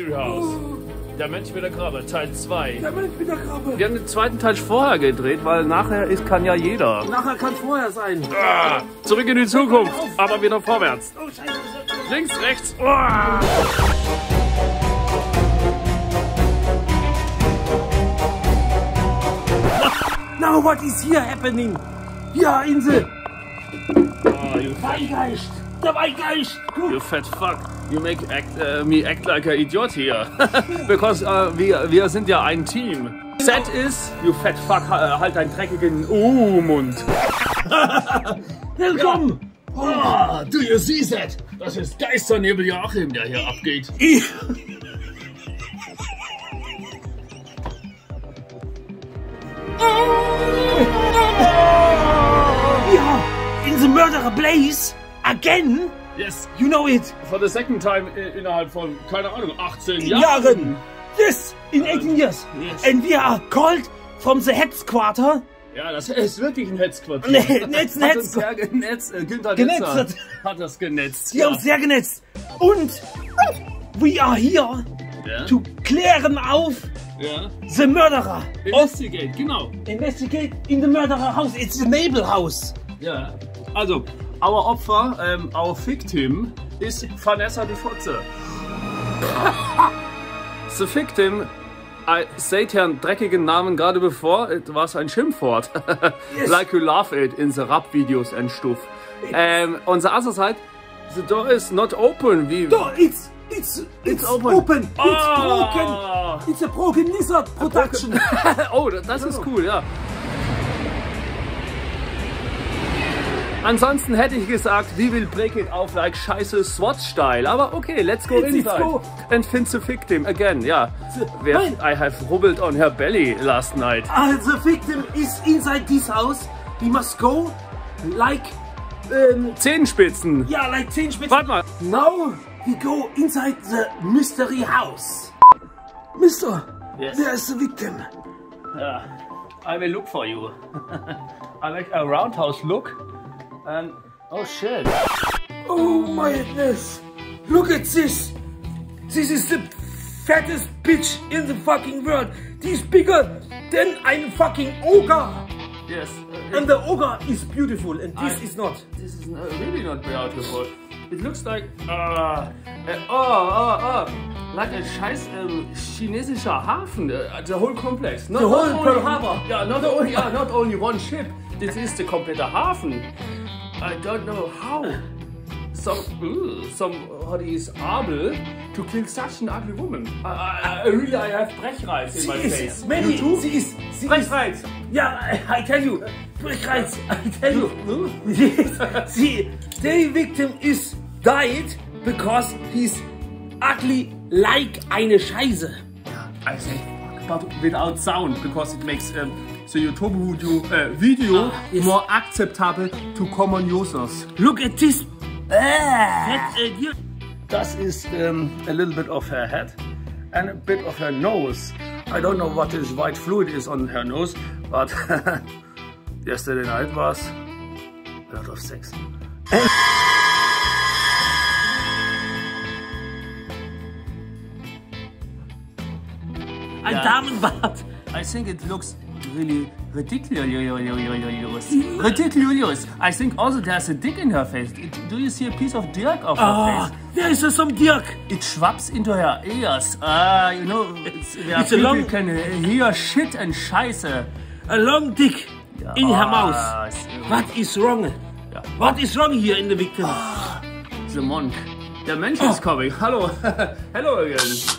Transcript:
Mystery House. Der Mensch mit der Krabbe, Teil 2. Der Mensch mit der Krabbe. Wir haben den zweiten Teil vorher gedreht, weil nachher kann ja jeder. Nachher kann es vorher sein. Zurück in die Zukunft, aber wieder vorwärts. Oh, Scheiße. Links, rechts. Now what is here happening? Ja, Insel. You Weingeist. Der Weingeist. You fat fuck. You make me act like a idiot here. Because wir sind ja ein Team. Set is, you fat fuck, halt deinen dreckigen Mund. Willkommen. Oh, do you see that? Das ist Geisternebel Joachim, der hier abgeht. Ja, in the murderer place again. Yes, You know it. for the second time innerhalb von, keine Ahnung, 18 Jahren. Yes, in 18 years. Yes. And we are called from the headquarter. Ja, das ist wirklich ein Hetzquartier. Nee, Netz. Günther Genetzt. Netzer hat das genetzt. Wir haben sehr genetzt. Und we are here Ja. to klären auf Ja. the murderer. Investigate, genau. Investigate in the murderer house. It's the Mabel house. Ja. Also, our Opfer, our victim, ist Vanessa de Fotze. The victim, seht Herrn dreckigen Namen gerade bevor, it was ein Schimpfwort. Yes. Like you love it in the Rap-Videos and stuff. On the other side, the door is not open. Wie No, it's open. It's Ah. broken. It's a broken lizard production. Oh, das ist cool, ja. Ansonsten hätte ich gesagt, we will break it off like scheiße SWAT-Style. Aber okay, let's go Let's inside. go. And find the victim again, ja. Nein. I have rubbed on her belly last night. The victim is inside this house. We must go like Zehenspitzen. yeah, like 10 Spitzen. Warte mal. Now we go inside the mystery house. Mister, Yes. there is the victim. Yeah. I will look for you. I make a roundhouse look. And oh shit. Oh my goodness. Look at this. This is the fattest bitch in the fucking world. She's bigger than a fucking ogre. Yes. And the ogre is beautiful and this is not. This is really not beautiful. It looks like like a scheiß chinesischer Hafen. The whole complex. Not The whole not Pearl only- Harbor. Yeah, not only one ship. This is the komplette Hafen. I don't know how somebody is able to kill such an ugly woman. I really have Brechreiz in my face. Maybe You too? she is Brechreiz. yeah, I tell you. Brechreiz, I tell you. The victim is died because he's ugly like eine Scheiße. I say fuck, but without sound, because it makes the YouTube video yes. more acceptable to common users. Look at this. Das is a little bit of her head and a bit of her nose. I don't know what this white fluid is on her nose, but yesterday night was a lot of sex. Ein Damenbart. I think it looks really ridiculous. Ridiculous. I think also there's a dick in her face. Do you see a piece of dick of her Ah, face? there is some Dirk. It schwaps into her ears. You know, where It's a people long- can hear shit and Scheiße. A long dick in her mouth. so- What is wrong? Ja. What is wrong here in the victim? The monk. Der Mensch ist coming. Hallo. Hello again.